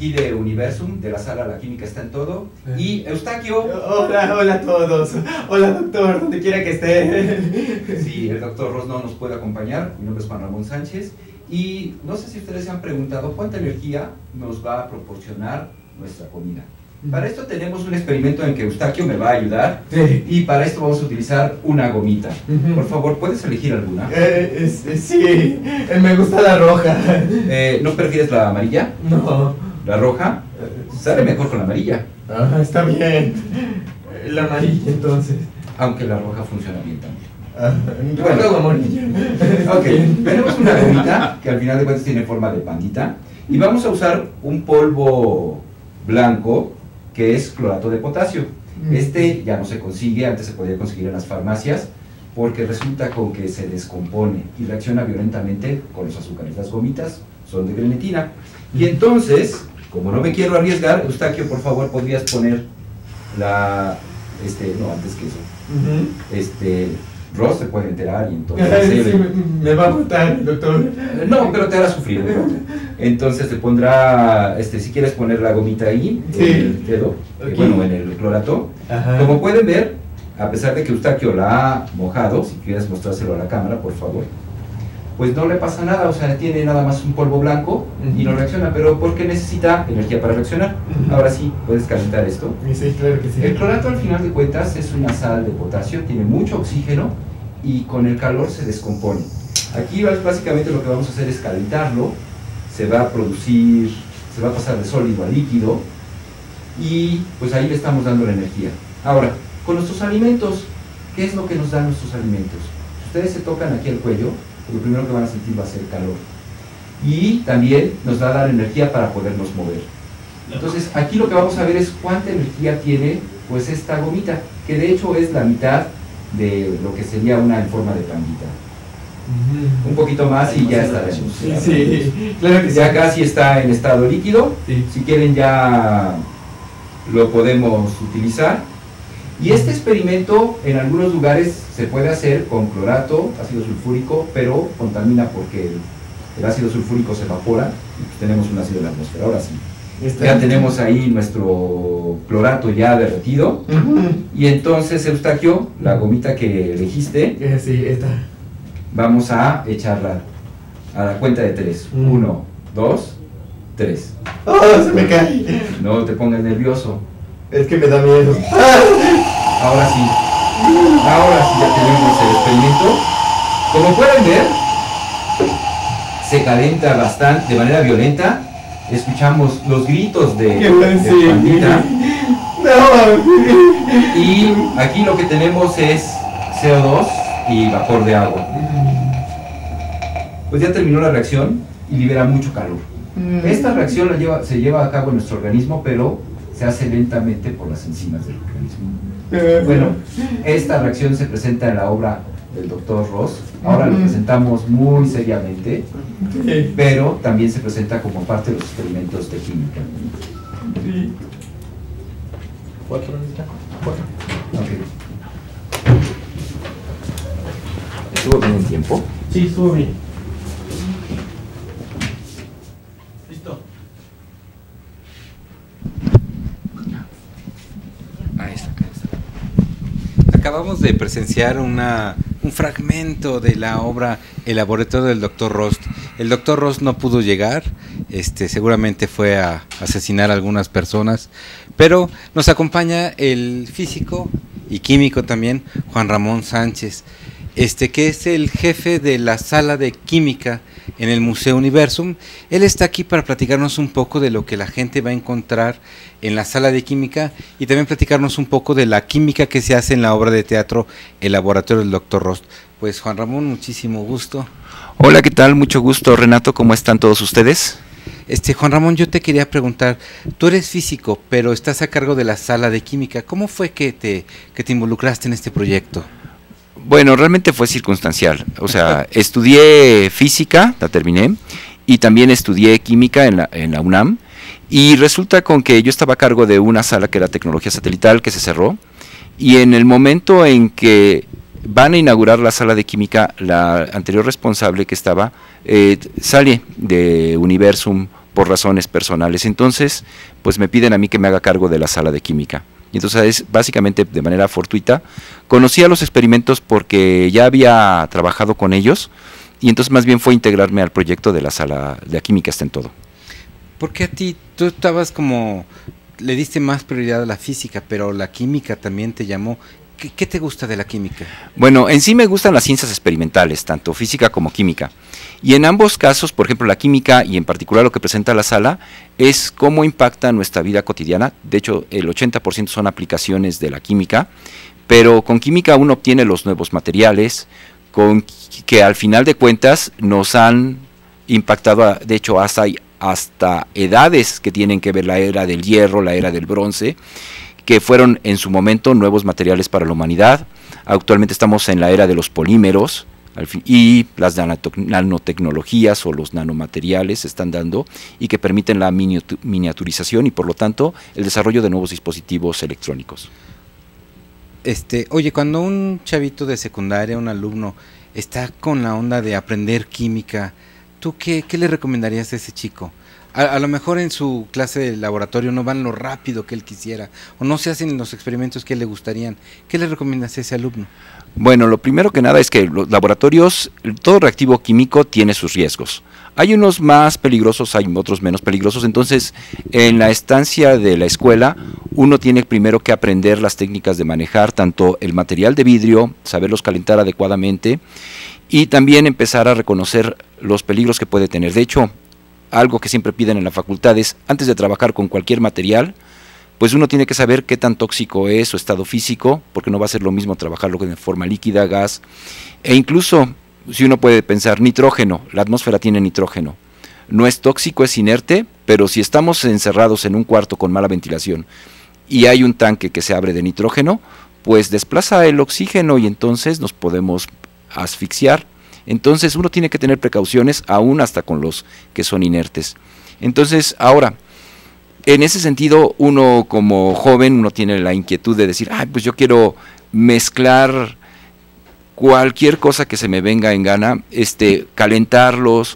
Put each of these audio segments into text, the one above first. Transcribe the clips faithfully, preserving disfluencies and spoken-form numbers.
aquí de Universum, de la sala La Química está en todo. Y Eustaquio. Hola, hola a todos. Hola, doctor, donde quiera que esté. Sí, el doctor Ross no nos puede acompañar. Mi nombre es Juan Ramón Sánchez. Y no sé si ustedes se han preguntado cuánta energía nos va a proporcionar nuestra comida. Para esto tenemos un experimento en que Eustaquio me va a ayudar. Sí. Y para esto vamos a utilizar una gomita. Uh-huh. Por favor, ¿puedes elegir alguna? Eh, es, es, sí, eh, me gusta la roja. Eh, ¿No prefieres la amarilla? No. ¿La roja? Sale mejor con la amarilla. Ah, está bien. La amarilla entonces. Aunque la roja funciona bien también. Ah, bueno, luego amarilla. Ok, tenemos una gomita que al final de cuentas tiene forma de pandita. Y vamos a usar un polvo blanco que es clorato de potasio. Este ya no se consigue, antes se podía conseguir en las farmacias, porque resulta con que se descompone y reacciona violentamente con los azúcares. Las gomitas son de grenetina. Y entonces, como no me quiero arriesgar, Eustaquio, por favor, podrías poner la... Este, no, antes que eso. Uh-huh. Este... Ross se puede enterar y entonces... Ay, sí, me, me va a matar, doctor. No, pero te hará sufrir. Entonces te pondrá, este, si quieres poner la gomita ahí, sí. En el dedo, okay. eh, bueno, en el clorato. Ajá. Como pueden ver, a pesar de que Eustaquio la ha mojado, si quieres mostrárselo a la cámara, por favor, pues no le pasa nada, o sea, tiene nada más un polvo blanco uh-huh. y no reacciona, pero porque necesita energía para reaccionar. Uh-huh. Ahora sí, puedes calentar esto. Sí, claro que sí. El clorato, al final de cuentas, es una sal de potasio, tiene mucho oxígeno y con el calor se descompone. Aquí básicamente lo que vamos a hacer es calentarlo, se va a producir, se va a pasar de sólido a líquido y pues ahí le estamos dando la energía. Ahora, con nuestros alimentos, ¿qué es lo que nos dan nuestros alimentos? Si ustedes se tocan aquí el cuello, lo primero que van a sentir va a ser calor. Y también nos va a dar energía para podernos mover. Entonces, aquí lo que vamos a ver es cuánta energía tiene pues esta gomita, que de hecho es la mitad de lo que sería una en forma de pandita. Uh-huh. Un poquito más y ya estaremos. Sí, sí, claro que sí. Ya casi está en estado líquido. Sí. Si quieren ya lo podemos utilizar. Y este experimento en algunos lugares se puede hacer con clorato, ácido sulfúrico, pero contamina porque el, el ácido sulfúrico se evapora y pues tenemos un ácido en la atmósfera. Ahora sí, ¿está? Ya tenemos ahí nuestro clorato ya derretido. Uh-huh. Y entonces, Eustaquio, la gomita que elegiste, eh, sí, esta. Vamos a echarla a la cuenta de tres. Uh-huh. Uno, dos, tres. ¡Oh, se me cae! No te pongas nervioso. Es que me da miedo. Ahora sí, ahora sí ya tenemos el experimento. Como pueden ver, se calienta bastante, de manera violenta. Escuchamos los gritos de, de pandita. No. Y aquí lo que tenemos es C O dos y vapor de agua. Pues ya terminó la reacción y libera mucho calor. Esta reacción la lleva, se lleva a cabo en nuestro organismo, pero se hace lentamente por las enzimas del organismo. Bueno, esta reacción se presenta en la obra del doctor Ross. Ahora lo presentamos muy seriamente, pero también se presenta como parte de los experimentos de química. Sí. ¿Cuatro? ¿Cuatro? Ok. ¿Estuvo bien el tiempo? Sí, estuvo bien. Listo. Ahí está, ahí está. Acabamos de presenciar una, un fragmento de la obra El laboratorio del doctor Ross. El doctor Ross no pudo llegar, este, seguramente fue a asesinar a algunas personas, pero nos acompaña el físico y químico también, Juan Ramón Sánchez, este, que es el jefe de la sala de química en el Museo Universum. Él está aquí para platicarnos un poco de lo que la gente va a encontrar en la sala de química y también platicarnos un poco de la química que se hace en la obra de teatro El laboratorio del doctor Ross. Pues Juan Ramón, muchísimo gusto. Hola, ¿qué tal? Mucho gusto, Renato. ¿Cómo están todos ustedes? Este, Juan Ramón, yo te quería preguntar, tú eres físico, pero estás a cargo de la sala de química. ¿Cómo fue que te, que te involucraste en este proyecto? Bueno, realmente fue circunstancial. O sea, estudié física, la terminé, y también estudié química en la, en la UNAM. Y resulta con que yo estaba a cargo de una sala que era tecnología satelital, que se cerró. Y en el momento en que van a inaugurar la sala de química, la anterior responsable que estaba, eh, sale de Universum por razones personales. Entonces, pues me piden a mí que me haga cargo de la sala de química. Y entonces, es básicamente de manera fortuita, conocí a los experimentos porque ya había trabajado con ellos, y entonces más bien fue integrarme al proyecto de la sala de la química está en todo. ¿Por qué a ti? Tú estabas como, le diste más prioridad a la física, pero la química también te llamó. ¿Qué, qué te gusta de la química? Bueno, en sí me gustan las ciencias experimentales, tanto física como química. Y en ambos casos, por ejemplo, la química y en particular lo que presenta la sala, es cómo impacta nuestra vida cotidiana. De hecho, el ochenta por ciento son aplicaciones de la química, pero con química uno obtiene los nuevos materiales, con que al final de cuentas nos han impactado, de hecho, hasta, hasta edades que tienen que ver la era del hierro, la era del bronce, que fueron en su momento nuevos materiales para la humanidad. Actualmente estamos en la era de los polímeros, al fin, y las nanotecnologías o los nanomateriales se están dando y que permiten la miniaturización y por lo tanto el desarrollo de nuevos dispositivos electrónicos. Este, oye, cuando un chavito de secundaria, un alumno, está con la onda de aprender química, ¿tú qué, qué le recomendarías a ese chico? A, a lo mejor en su clase de laboratorio no van lo rápido que él quisiera, o no se hacen los experimentos que le gustarían. ¿Qué le recomiendas a ese alumno? Bueno, lo primero que nada es que los laboratorios, todo reactivo químico tiene sus riesgos. Hay unos más peligrosos, hay otros menos peligrosos, entonces en la estancia de la escuela uno tiene primero que aprender las técnicas de manejar tanto el material de vidrio, saberlos calentar adecuadamente y también empezar a reconocer los peligros que puede tener. De hecho, algo que siempre piden en la facultad es, antes de trabajar con cualquier material, pues uno tiene que saber qué tan tóxico es su estado físico, porque no va a ser lo mismo trabajarlo de forma líquida, gas, e incluso, si uno puede pensar, nitrógeno, la atmósfera tiene nitrógeno, no es tóxico, es inerte, pero si estamos encerrados en un cuarto con mala ventilación y hay un tanque que se abre de nitrógeno, pues desplaza el oxígeno y entonces nos podemos asfixiar. Entonces uno tiene que tener precauciones aún hasta con los que son inertes. Entonces ahora, en ese sentido, uno como joven, uno tiene la inquietud de decir, ay, pues yo quiero mezclar cualquier cosa que se me venga en gana, este, calentarlos,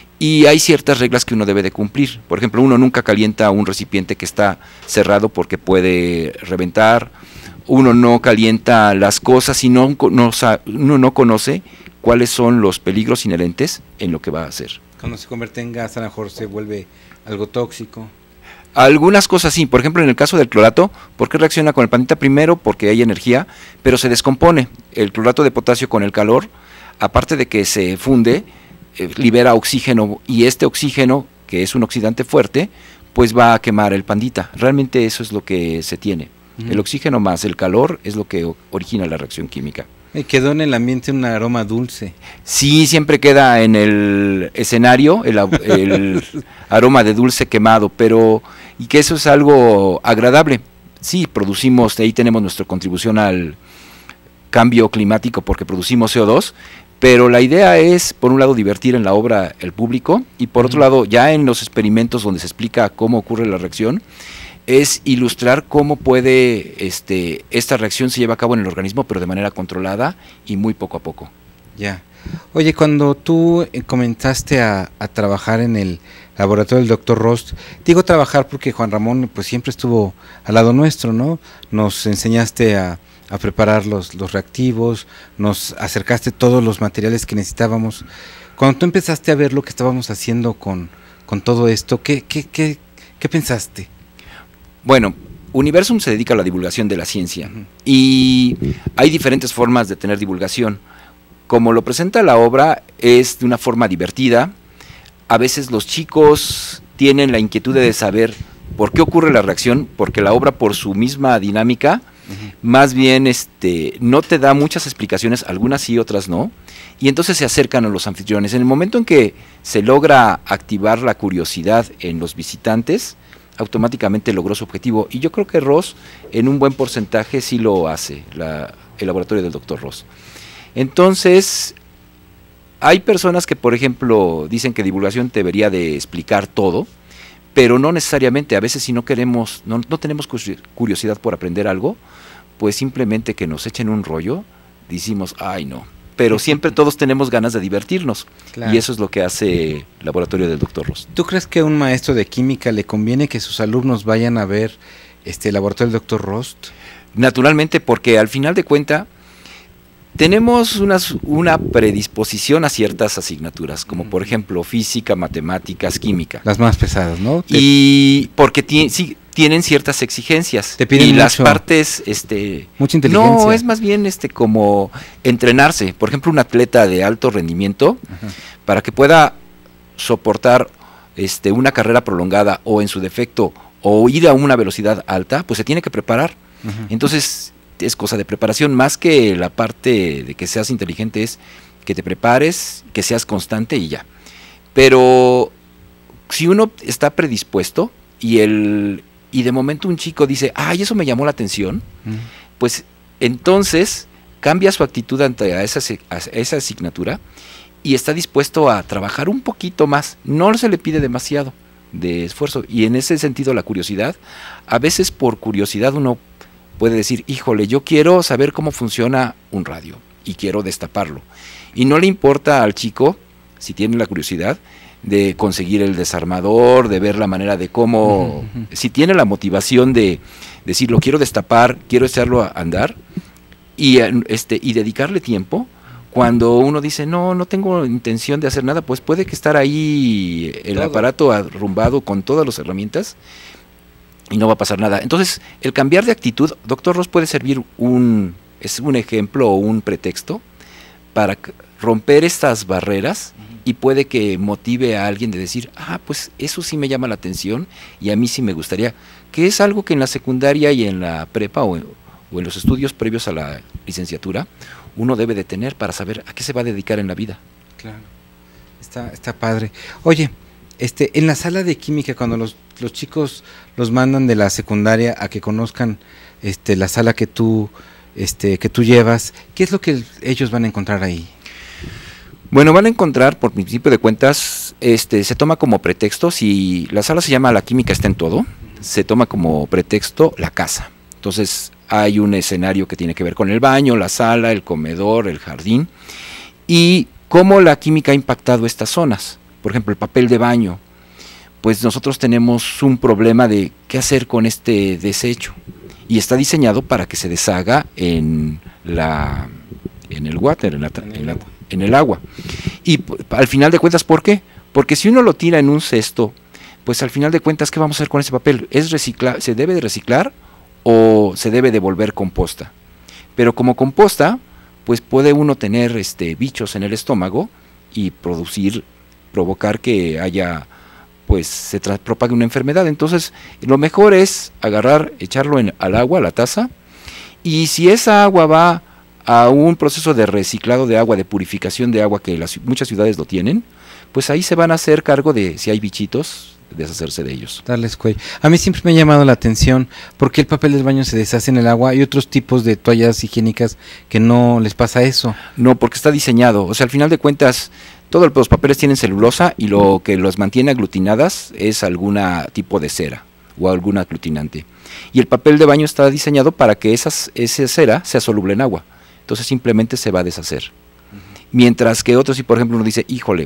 y hay ciertas reglas que uno debe de cumplir. Por ejemplo, uno nunca calienta un recipiente que está cerrado porque puede reventar, uno no calienta las cosas si no, no, uno no conoce cuáles son los peligros inherentes en lo que va a hacer. Cuando se convierte en gas, a lo mejor se vuelve algo tóxico. Algunas cosas sí, por ejemplo en el caso del clorato, ¿por qué reacciona con el pandita? Primero porque hay energía, pero se descompone. El clorato de potasio con el calor, aparte de que se funde, eh, libera oxígeno y este oxígeno, que es un oxidante fuerte, pues va a quemar el pandita. Realmente eso es lo que se tiene. Uh-huh. El oxígeno más el calor es lo que origina la reacción química. Y quedó en el ambiente un aroma dulce. Sí, siempre queda en el escenario el, el aroma de dulce quemado, pero y que eso es algo agradable. Sí, producimos, ahí tenemos nuestra contribución al cambio climático porque producimos C O dos, pero la idea es, por un lado, divertir en la obra el público y por otro lado, ya en los experimentos donde se explica cómo ocurre la reacción, es ilustrar cómo puede este, esta reacción se lleva a cabo en el organismo, pero de manera controlada y muy poco a poco. Ya. Oye, cuando tú comenzaste a, a trabajar en el laboratorio del doctor Rost, digo trabajar porque Juan Ramón pues siempre estuvo al lado nuestro, ¿no? Nos enseñaste a, a preparar los, los reactivos, nos acercaste todos los materiales que necesitábamos. Cuando tú empezaste a ver lo que estábamos haciendo con, con todo esto, ¿qué, qué, qué, qué pensaste? Bueno, Universum se dedica a la divulgación de la ciencia uh-huh. y hay diferentes formas de tener divulgación. Como lo presenta la obra, es de una forma divertida. A veces los chicos tienen la inquietud de saber por qué ocurre la reacción, porque la obra por su misma dinámica, uh-huh. más bien este, no te da muchas explicaciones, algunas sí, otras no, y entonces se acercan a los anfitriones. En el momento en que se logra activar la curiosidad en los visitantes, automáticamente logró su objetivo, y yo creo que Ross en un buen porcentaje sí lo hace, la, el laboratorio del doctor Ross. Entonces, hay personas que, por ejemplo, dicen que divulgación debería de explicar todo, pero no necesariamente. A veces si no queremos, no, no tenemos curiosidad por aprender algo, pues simplemente que nos echen un rollo, decimos, ay no, pero siempre todos tenemos ganas de divertirnos. Claro. Y eso es lo que hace el laboratorio del doctor Rost. ¿Tú crees que a un maestro de química le conviene que sus alumnos vayan a ver este el laboratorio del doctor Rost? Naturalmente, porque al final de cuentas tenemos unas, una predisposición a ciertas asignaturas, como por ejemplo física, matemáticas, química. Las más pesadas, ¿no? Te, Y porque ti- sí, tienen ciertas exigencias. Te piden y las mucho- partes, este, mucha inteligencia. no, es más bien este como entrenarse. Por ejemplo, un atleta de alto rendimiento, Ajá. para que pueda soportar este, una carrera prolongada o en su defecto o ir a una velocidad alta, pues se tiene que preparar. Ajá. Entonces es cosa de preparación, más que la parte de que seas inteligente, es que te prepares, que seas constante y ya. Pero si uno está predispuesto y el y de momento un chico dice, ay, eso me llamó la atención, Ujú. pues entonces cambia su actitud ante a esa, a esa asignatura y está dispuesto a trabajar un poquito más. No se le pide demasiado de esfuerzo, y en ese sentido la curiosidad, a veces por curiosidad uno puede decir, híjole, yo quiero saber cómo funciona un radio y quiero destaparlo, y no le importa al chico, si tiene la curiosidad, de conseguir el desarmador, de ver la manera de cómo, Ujú, ujú. si tiene la motivación de decir, lo quiero destapar, quiero echarlo a andar, y, eh, este, y dedicarle tiempo. Cuando uno dice, no, no tengo intención de hacer nada, pues puede que estar ahí el Todo. aparato arrumbado con todas las herramientas y no va a pasar nada. Entonces, el cambiar de actitud, doctor Ross puede servir un, es un ejemplo o un pretexto para c- romper estas barreras, y puede que motive a alguien de decir, ah, pues eso sí me llama la atención y a mí sí me gustaría, que es algo que en la secundaria y en la prepa o en, o en los estudios previos a la licenciatura uno debe de tener para saber a qué se va a dedicar en la vida. Claro. Está, está padre. Oye, este, en la sala de química, cuando los, los chicos los mandan de la secundaria a que conozcan este, la sala que tú, este, que tú llevas, ¿qué es lo que ellos van a encontrar ahí? Bueno, van a encontrar, por principio de cuentas, este, se toma como pretexto, si la sala se llama La química está en todo, se toma como pretexto la casa. Entonces hay un escenario que tiene que ver con el baño, la sala, el comedor, el jardín, y cómo la química ha impactado estas zonas. Por ejemplo, el papel de baño, pues nosotros tenemos un problema de qué hacer con este desecho, y está diseñado para que se deshaga en la en el water, en, la, En el en, la, agua. en el agua. Y p- al final de cuentas, ¿por qué? Porque si uno lo tira en un cesto, pues al final de cuentas, ¿qué vamos a hacer con ese papel? ¿Es reciclar, se debe de reciclar o se debe de volver composta? Pero como composta, pues puede uno tener este bichos en el estómago y producir, provocar que haya, pues se tra- propague una enfermedad. Entonces, lo mejor es agarrar, echarlo en, al agua, a la taza, y si esa agua va a un proceso de reciclado de agua, de purificación de agua, que las, muchas ciudades lo tienen, pues ahí se van a hacer cargo de, si hay bichitos, deshacerse de ellos. Darles cuello. A mí siempre me ha llamado la atención porque el papel del baño se deshace en el agua y otros tipos de toallas higiénicas que no les pasa eso. No, porque está diseñado, o sea, al final de cuentas, todos los papeles tienen celulosa y lo que los mantiene aglutinadas es algún tipo de cera o algún aglutinante. Y el papel de baño está diseñado para que esas, esa cera sea soluble en agua. Entonces simplemente se va a deshacer. Mientras que otros, si por ejemplo uno dice, híjole,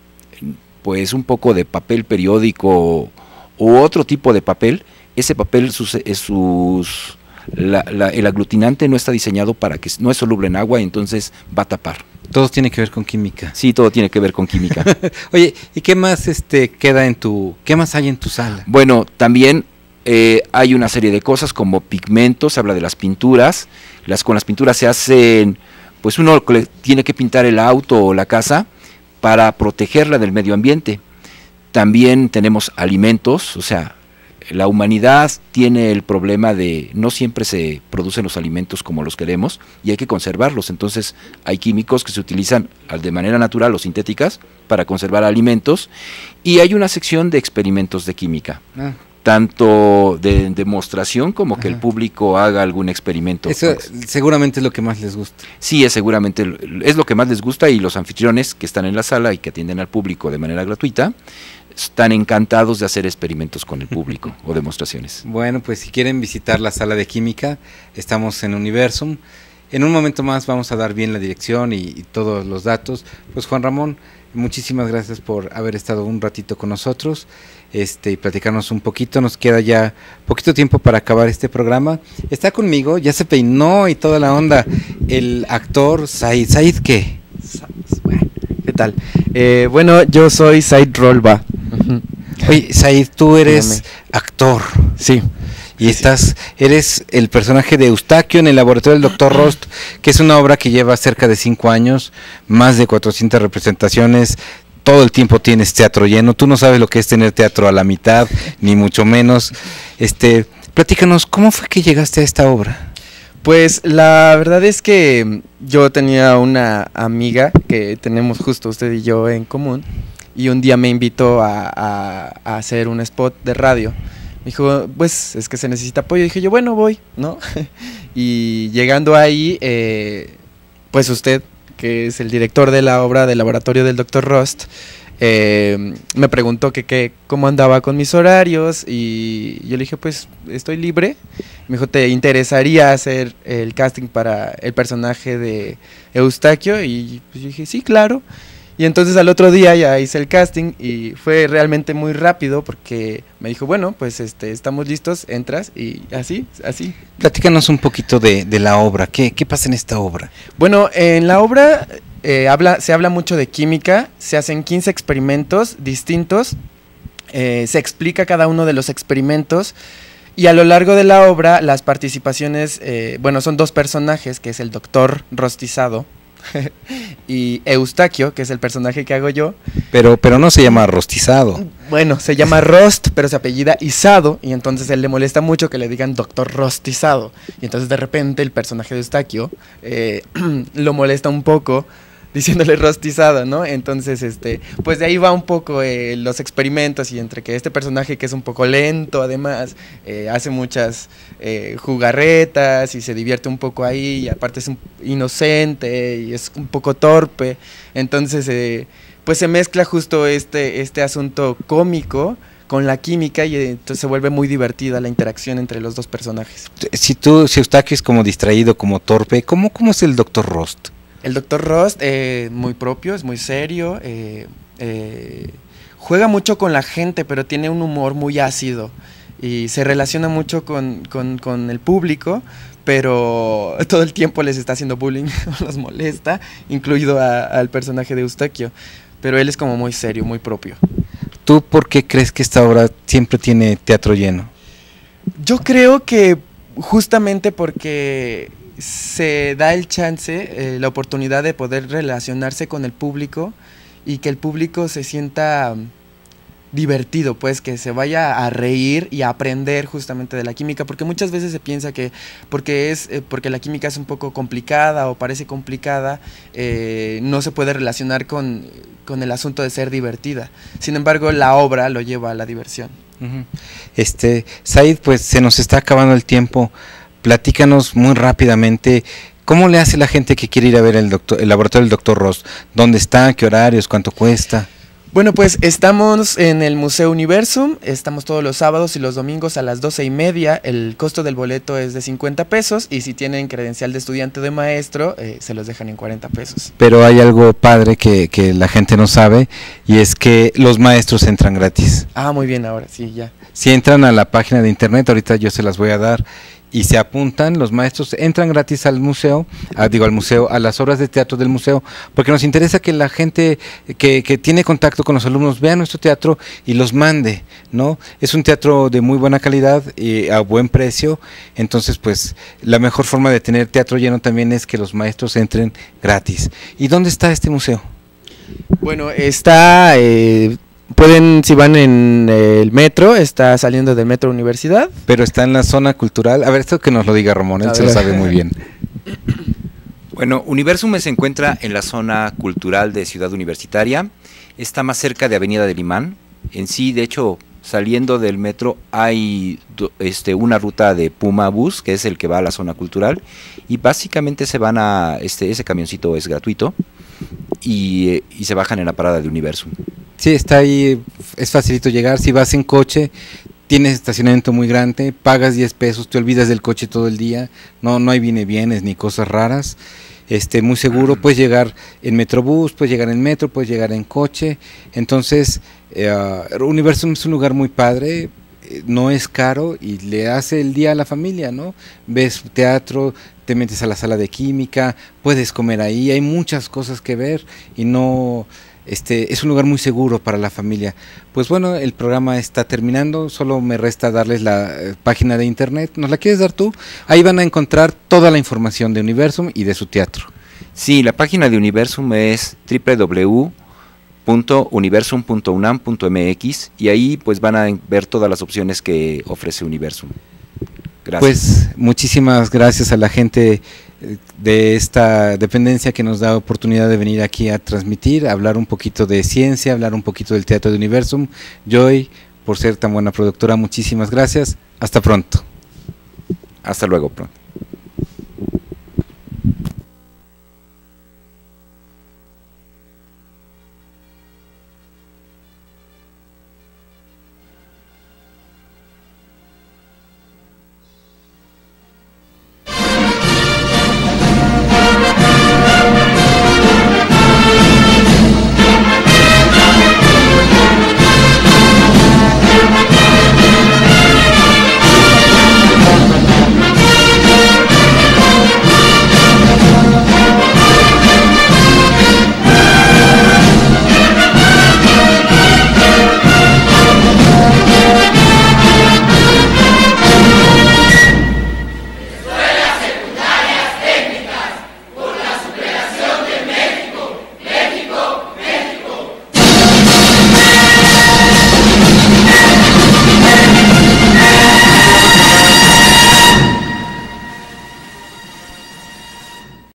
pues un poco de papel periódico u otro tipo de papel, ese papel, sus, eh, sus la, la, el aglutinante no está diseñado para que, no es soluble en agua, entonces va a tapar. Todo tiene que ver con química. Sí, todo tiene que ver con química. Oye, ¿y qué más este queda en tu, qué más hay en tu sala? Bueno, también eh, hay una serie de cosas como pigmentos, se habla de las pinturas, las con las pinturas se hacen, pues uno le- tiene que pintar el auto o la casa para protegerla del medio ambiente. También tenemos alimentos, o sea, la humanidad tiene el problema de no siempre se producen los alimentos como los queremos y hay que conservarlos. Entonces hay químicos que se utilizan al- de manera natural o sintéticas para conservar alimentos, y hay una sección de experimentos de química, Ah, tanto de demostración como que el Ajá. público haga algún experimento. eso seguramente es lo que más les gusta. Sí, es seguramente, es lo que más les gusta, y los anfitriones que están en la sala y que atienden al público de manera gratuita están encantados de hacer experimentos con el público o demostraciones. Bueno, pues si quieren visitar la sala de química, estamos en Universum, En un momento más vamos a dar bien la dirección y, y todos los datos. Pues Juan Ramón, muchísimas gracias por haber estado un ratito con nosotros este, y platicarnos un poquito. Nos queda ya poquito tiempo para acabar este programa. Está conmigo, ya se peinó y toda la onda, el actor Said. ¿Said qué? ¿Qué tal? Eh, bueno, yo soy Said Rolba. Oye, Said, tú eres Dígame. actor. Sí. Y estás, eres el personaje de Eustaquio en el laboratorio del doctor Rost, que es una obra que lleva cerca de cinco años, más de cuatrocientas representaciones, todo el tiempo tienes teatro lleno, tú no sabes lo que es tener teatro a la mitad, ni mucho menos. Este, platícanos, ¿cómo fue que llegaste a esta obra? Pues la verdad es que yo tenía una amiga que tenemos justo usted y yo en común, y un día me invitó a, a, a hacer un spot de radio. Me dijo, pues es que se necesita apoyo. Dije yo, bueno, voy, ¿no? Y llegando ahí, eh, pues usted, que es el director de la obra del laboratorio del doctor Rost, eh, me preguntó que, que cómo andaba con mis horarios, y yo le dije, pues estoy libre. Me dijo, ¿te interesaría hacer el casting para el personaje de Eustaquio? Y pues yo dije, sí, claro. Y entonces al otro día ya hice el casting y fue realmente muy rápido porque me dijo, bueno, pues este estamos listos, entras, y así, así. Platícanos un poquito de, de la obra, ¿Qué, ¿qué pasa en esta obra? Bueno, en la obra eh, habla, se habla mucho de química, se hacen quince experimentos distintos, eh, se explica cada uno de los experimentos, y a lo largo de la obra las participaciones, eh, bueno, son dos personajes, que es el doctor Rostizado y Eustaquio, que es el personaje que hago yo. Pero, pero no se llama Rostizado. Bueno, se llama Rost, pero se apellida Izado, y entonces a él le molesta mucho que le digan doctor Rostizado. Y entonces de repente el personaje de Eustaquio eh, lo molesta un poco diciéndole Rostizado, ¿no? Entonces, este, pues de ahí va un poco eh, los experimentos, y entre que este personaje, que es un poco lento, además, eh, hace muchas eh, jugarretas y se divierte un poco ahí, y aparte es un inocente y es un poco torpe, entonces eh, pues se mezcla justo este, este asunto cómico con la química, y entonces se vuelve muy divertida la interacción entre los dos personajes. Si tú, si Eustaquio es como distraído, como torpe, ¿cómo, cómo es el doctor Rost? El doctor Rost, eh, muy propio, es muy serio, eh, eh, juega mucho con la gente, pero tiene un humor muy ácido y se relaciona mucho con, con, con el público, pero todo el tiempo les está haciendo bullying, los molesta, incluido a, al personaje de Eustaquio, pero él es como muy serio, muy propio. ¿Tú por qué crees que esta obra siempre tiene teatro lleno? Yo creo que justamente porque se da el chance, eh, la oportunidad de poder relacionarse con el público, y que el público se sienta um, divertido, pues que se vaya a reír y a aprender justamente de la química, porque muchas veces se piensa que porque es eh, porque la química es un poco complicada o parece complicada, eh, no se puede relacionar con, con el asunto de ser divertida. Sin embargo, la obra lo lleva a la diversión. Uh-huh. Este, Said, pues se nos está acabando el tiempo. Platícanos muy rápidamente, ¿cómo le hace la gente que quiere ir a ver el, doctor, el laboratorio del doctor Rost? ¿Dónde está? ¿Qué horarios? ¿Cuánto cuesta? Bueno, pues estamos en el Museo Universum, estamos todos los sábados y los domingos a las doce y media, el costo del boleto es de cincuenta pesos, y si tienen credencial de estudiante o de maestro, eh, se los dejan en cuarenta pesos. Pero hay algo padre que, que la gente no sabe, y es que los maestros entran gratis. Ah, muy bien, ahora sí, ya. Si entran a la página de internet, ahorita yo se las voy a dar, y se apuntan, los maestros entran gratis al museo, a, digo al museo, a las obras de teatro del museo, porque nos interesa que la gente que, que tiene contacto con los alumnos vea nuestro teatro y los mande, ¿no? Es un teatro de muy buena calidad y a buen precio, entonces pues la mejor forma de tener teatro lleno también es que los maestros entren gratis. ¿Y dónde está este museo? Bueno, está... Eh, pueden, si van en el metro, está saliendo del Metro Universidad. Pero está en la zona cultural. A ver, esto que nos lo diga Ramón, él A se ver. lo sabe muy bien. Bueno, Universum se encuentra en la zona cultural de Ciudad Universitaria, está más cerca de Avenida del Imán. En sí, de hecho, saliendo del metro hay do- este, una ruta de Puma Bus, que es el que va a la zona cultural, y básicamente se van a, este, ese camioncito es gratuito, y, eh, y se bajan en la parada de Universum. Sí, está ahí, es facilito llegar. Si vas en coche, tienes estacionamiento muy grande, pagas diez pesos, te olvidas del coche todo el día, no, no hay viene bienes ni cosas raras. Este, muy seguro, puedes llegar en Metrobús, puedes llegar en metro, puedes llegar en coche. Entonces, eh, Universum es un lugar muy padre, eh, no es caro y le hace el día a la familia, ¿no? Ves teatro, te metes a la sala de química, puedes comer ahí, hay muchas cosas que ver y no, este, es un lugar muy seguro para la familia. Pues bueno, el programa está terminando, solo me resta darles la eh, página de internet. ¿Nos la quieres dar tú? Ahí van a encontrar toda la información de Universum y de su teatro. Sí, la página de Universum es doble u doble u doble u punto universum punto unam punto m x y ahí pues van a ver todas las opciones que ofrece Universum. Gracias. Pues muchísimas gracias a la gente de esta dependencia que nos da oportunidad de venir aquí a transmitir, a hablar un poquito de ciencia, hablar un poquito del teatro de Universum. Joy, por ser tan buena productora, muchísimas gracias. Hasta pronto. Hasta luego, pronto.